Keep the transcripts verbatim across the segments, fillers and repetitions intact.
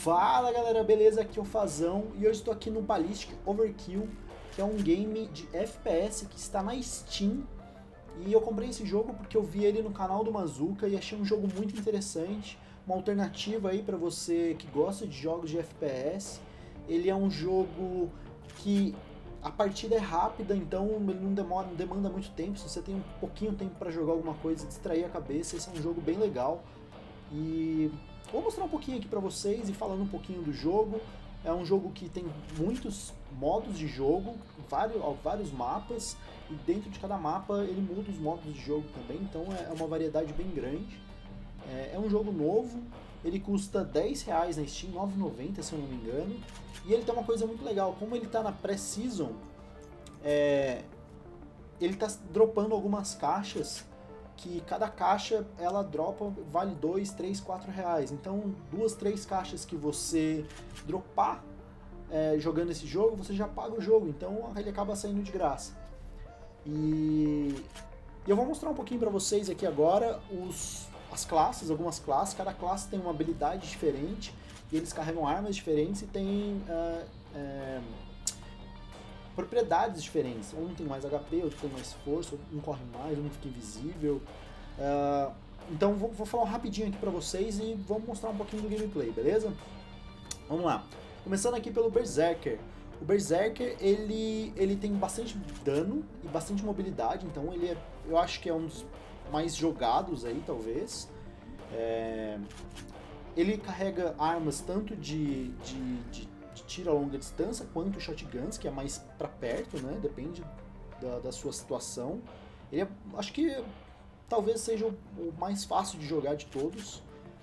Fala galera, beleza? Aqui é o Fazão e hoje estou aqui no Ballistic Overkill, que é um game de F P S que está na Steam. E eu comprei esse jogo porque eu vi ele no canal do Mazuca e achei um jogo muito interessante, uma alternativa aí para você que gosta de jogos de F P S. Ele é um jogo que a partida é rápida, então ele não demora, não demanda muito tempo. Se você tem um pouquinho de tempo para jogar alguma coisa, distrair a cabeça, esse é um jogo bem legal. E vou mostrar um pouquinho aqui pra vocês e falando um pouquinho do jogo. É um jogo que tem muitos modos de jogo, vários, vários mapas, e dentro de cada mapa ele muda os modos de jogo também, então é uma variedade bem grande. É, é um jogo novo, ele custa dez reais na Steam, nove reais e noventa centavos se eu não me engano, e ele tem uma coisa muito legal, como ele está na pré-season, é, ele está dropando algumas caixas, que cada caixa ela dropa, vale dois, três, quatro reais. Então duas, três caixas que você dropar é, jogando esse jogo, você já paga o jogo, então ele acaba saindo de graça. E, e eu vou mostrar um pouquinho para vocês aqui agora os, as classes, algumas classes, cada classe tem uma habilidade diferente, e eles carregam armas diferentes e tem uh, é, propriedades diferentes. Um tem mais H P, outro tem mais força, um corre mais, um fica invisível. Uh, então vou, vou falar rapidinho aqui pra vocês e vamos mostrar um pouquinho do gameplay, beleza? Vamos lá. Começando aqui pelo Berserker. O Berserker, ele, ele tem bastante dano e bastante mobilidade, então ele é, eu acho que é um dos mais jogados aí, talvez. É, ele carrega armas tanto de, de, de de tiro a longa distância, quanto shotguns, que é mais pra perto, né? Depende da, da sua situação. Ele é, acho que talvez seja o, o mais fácil de jogar de todos.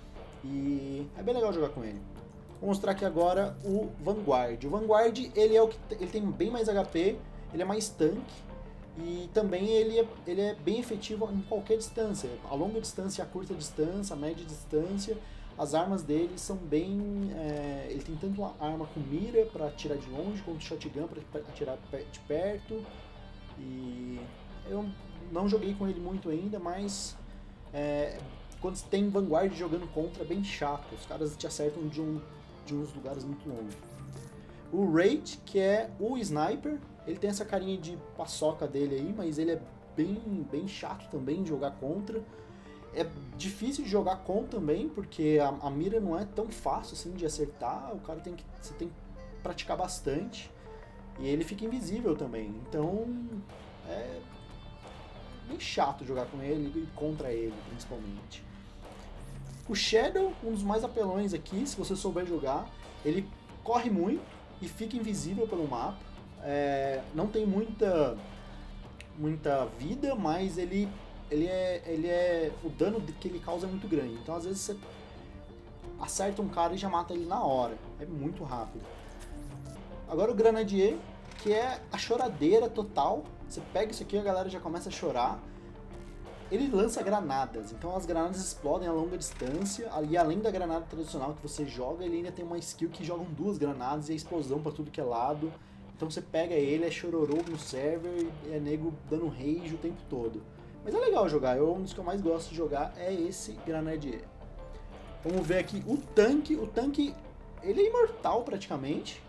E é bem legal jogar com ele. Vou mostrar aqui agora o Vanguard. O Vanguard, ele, é o que, ele tem bem mais H P, ele é mais tanque. E também ele é, ele é bem efetivo em qualquer distância. A longa distância, a curta distância, a média distância. As armas dele são bem... É, ele tem tanto uma arma com mira para atirar de longe, quanto shotgun para atirar de perto. E eu não joguei com ele muito ainda, mas é, quando tem Vanguard jogando contra é bem chato. Os caras te acertam de, um, de uns lugares muito longe. O Raid, que é o Sniper, ele tem essa carinha de paçoca dele aí, mas ele é bem, bem chato também de jogar contra. É difícil de jogar com também, porque a, a mira não é tão fácil assim de acertar, o cara tem que, você tem que praticar bastante, e ele fica invisível também, então é bem chato jogar com ele e contra ele, principalmente. O Shadow, um dos mais apelões aqui, se você souber jogar, ele corre muito e fica invisível pelo mapa, é, não tem muita, muita vida, mas ele... Ele é, ele é, o dano que ele causa é muito grande, então às vezes você acerta um cara e já mata ele na hora, é muito rápido. Agora o Grenadier, que é a choradeira total, você pega isso aqui e a galera já começa a chorar. Ele lança granadas, então as granadas explodem a longa distância, e além da granada tradicional que você joga, ele ainda tem uma skill que jogam duas granadas e é explosão pra tudo que é lado. Então você pega ele, é chororô no server, e é nego dando rage o tempo todo. Mas é legal jogar, eu, um dos que eu mais gosto de jogar é esse Grenadier. Vamos ver aqui o tanque, o tanque ele é imortal praticamente,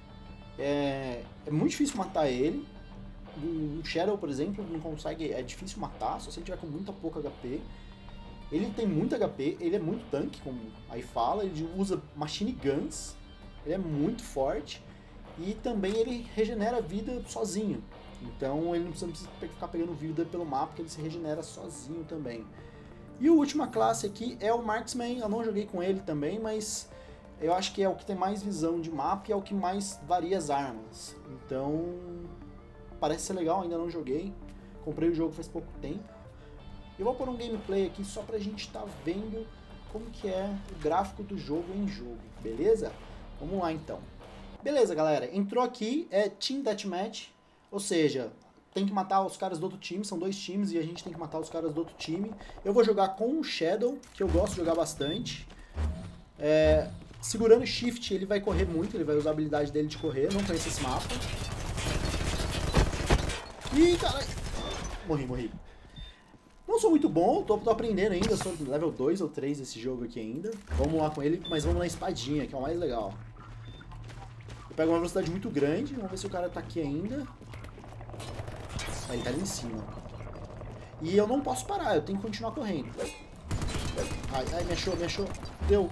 é, é muito difícil matar ele. Um Shadow, por exemplo, não consegue, é difícil matar, só se ele tiver com muita pouca H P. Ele tem muito H P, ele é muito tanque, como aí fala, ele usa machine guns, ele é muito forte e também ele regenera a vida sozinho. Então ele não precisa ficar pegando vida pelo mapa, porque ele se regenera sozinho também. E a última classe aqui é o Marksman, eu não joguei com ele também, mas eu acho que é o que tem mais visão de mapa e é o que mais varia as armas. Então parece ser legal, ainda não joguei, comprei o jogo faz pouco tempo. Eu vou pôr um gameplay aqui só pra gente estar tá vendo como que é o gráfico do jogo em jogo, beleza? Vamos lá então. Beleza galera, entrou aqui, é Team Deathmatch. Ou seja, tem que matar os caras do outro time, são dois times e a gente tem que matar os caras do outro time. Eu vou jogar com o Shadow, que eu gosto de jogar bastante. É, segurando Shift ele vai correr muito, ele vai usar a habilidade dele de correr, não conheço esse mapa. Ih, caralho! Morri, morri. Não Não sou muito bom, tô, tô aprendendo ainda, sou level dois ou três desse jogo aqui ainda. Vamos lá com ele, mas vamos na espadinha, que é o mais legal. Eu pego uma velocidade muito grande, vamos ver se o cara tá aqui ainda. Ah, ele tá ali em cima. E eu não posso parar, eu tenho que continuar correndo. Ai, ai, me achou, me achou. Deu.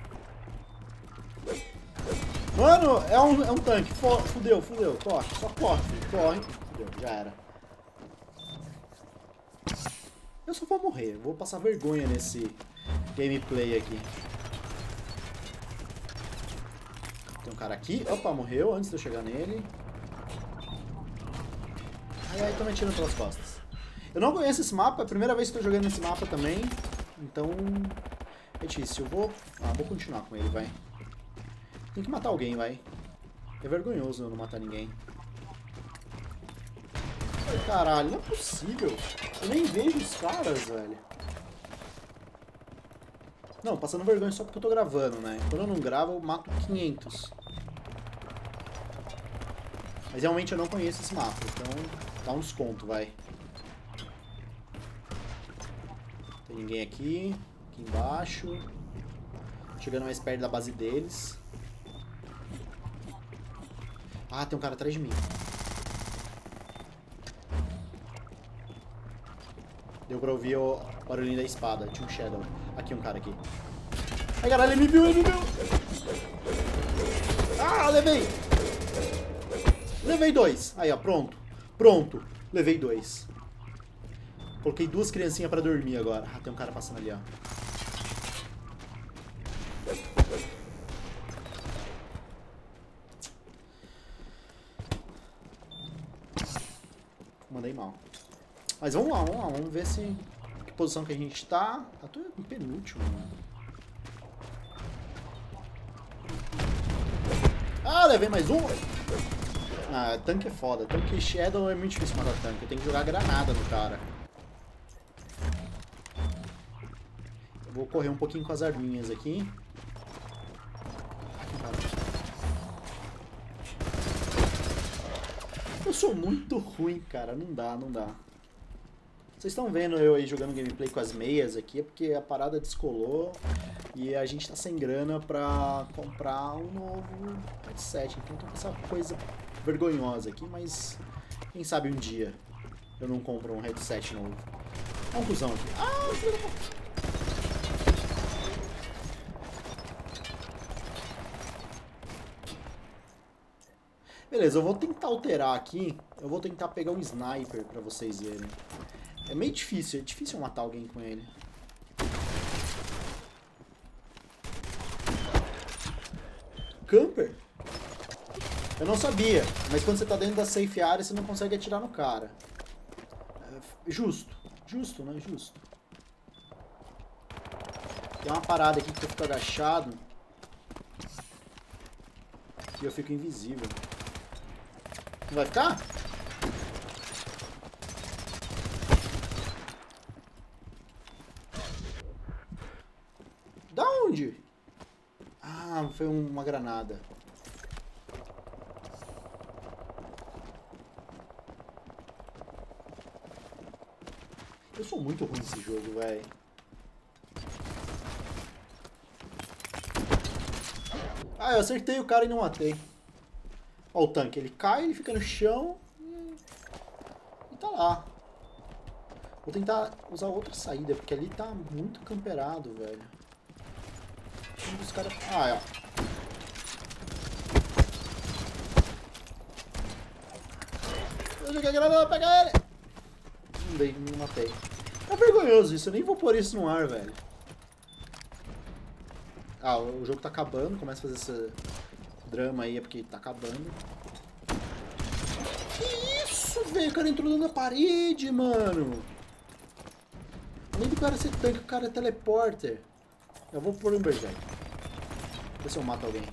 Mano, é um, é um tanque. Fudeu, fudeu. Corre, só corre, filho. Corre. Fudeu, já era. Eu só vou morrer. Vou passar vergonha nesse gameplay aqui. Tem um cara aqui. Opa, morreu antes de eu chegar nele. Ai, ai, tô me atirando pelas costas. Eu não conheço esse mapa. É a primeira vez que tô jogando esse mapa também. Então, é difícil. Eu vou... Ah, vou continuar com ele, vai. Tem que matar alguém, vai. É vergonhoso eu não matar ninguém. Ai, caralho, não é possível. Eu nem vejo os caras, velho. Não, passando vergonha só porque eu tô gravando, né? Quando eu não gravo, eu mato quinhentos. Mas realmente eu não conheço esse mapa, então dá um desconto, vai. Tem ninguém aqui. Aqui embaixo. Chegando mais perto da base deles. Ah, tem um cara atrás de mim. Deu pra ouvir o barulhinho da espada. Tinha um Shadow. Aqui um cara aqui. Ai, caralho, ele me viu, ele me viu. Ah, levei. Levei dois. Aí, ó, pronto. Pronto. Levei dois. Coloquei duas criancinhas pra dormir agora. Ah, tem um cara passando ali, ó. Mandei mal. Mas vamos lá, vamos lá. Vamos ver se... Que posição que a gente tá. Ah, tô em penúltimo, mano. Ah, levei mais um. Ah, tanque é foda. Tanque Shadow é muito difícil matar tanque. Eu tenho que jogar granada no cara. Eu vou correr um pouquinho com as arminhas aqui. Aqui, cara. Eu sou muito ruim, cara. Não dá, não dá. Vocês estão vendo eu aí jogando gameplay com as meias aqui, é porque a parada descolou e a gente tá sem grana pra comprar um novo headset. Então tô com essa coisa vergonhosa aqui, mas quem sabe um dia eu não compro um headset novo. Conclusão aqui. Ah, filho da puta. Beleza, eu vou tentar alterar aqui. Eu vou tentar pegar um sniper pra vocês verem. É meio difícil, é difícil matar alguém com ele. Camper? Eu não sabia, mas quando você tá dentro da safe area, você não consegue atirar no cara. É justo, justo, né? Justo. Tem uma parada aqui que eu fico agachado e eu fico invisível. Não vai ficar? Da onde? Ah, foi uma granada. Eu sou muito ruim nesse jogo, velho. Ah, eu acertei o cara e não matei. Ó o tanque, ele cai, ele fica no chão e, e tá lá. Vou tentar usar outra saída, porque ali tá muito camperado, velho. Um dos caras... Ah, é. Eu joguei a granada, pega ele! Não dei, não matei. É vergonhoso isso, eu nem vou pôr isso no ar, velho. Ah, o jogo tá acabando, começa a fazer esse drama aí, é porque tá acabando. Que isso, velho? O cara entrou na parede, mano. Além do cara ser tanque, o cara é teleporter. Eu vou pôr um berserk. Ver se eu mato alguém.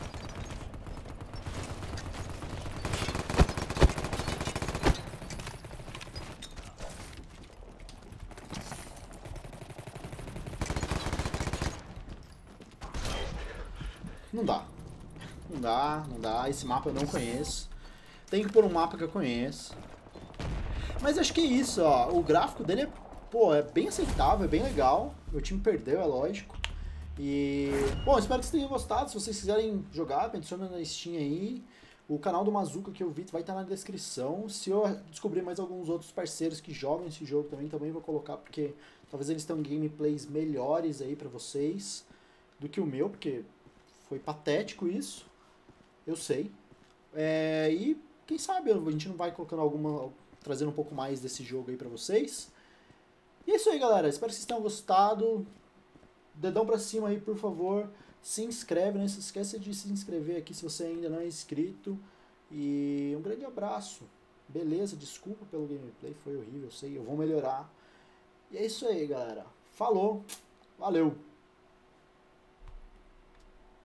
Não dá. Não dá, não dá. Esse mapa eu não conheço. Tem que pôr um mapa que eu conheço. Mas acho que é isso, ó. O gráfico dele é pô, é bem aceitável, é bem legal. Meu time perdeu, é lógico. E, bom, espero que vocês tenham gostado. Se vocês quiserem jogar, me adiciona na Steam aí. O canal do Mazuca que eu vi vai estar na descrição. Se eu descobrir mais alguns outros parceiros que jogam esse jogo também, também vou colocar, porque talvez eles tenham gameplays melhores aí pra vocês do que o meu, porque foi patético isso, eu sei. É, e quem sabe a gente não vai colocando alguma, trazendo um pouco mais desse jogo aí pra vocês. E é isso aí, galera. Espero que vocês tenham gostado. Dedão pra cima aí, por favor. Se inscreve, não se esqueça de se inscrever aqui se você ainda não é inscrito. E um grande abraço. Beleza, desculpa pelo gameplay, foi horrível, eu sei, eu vou melhorar. E é isso aí, galera. Falou, valeu!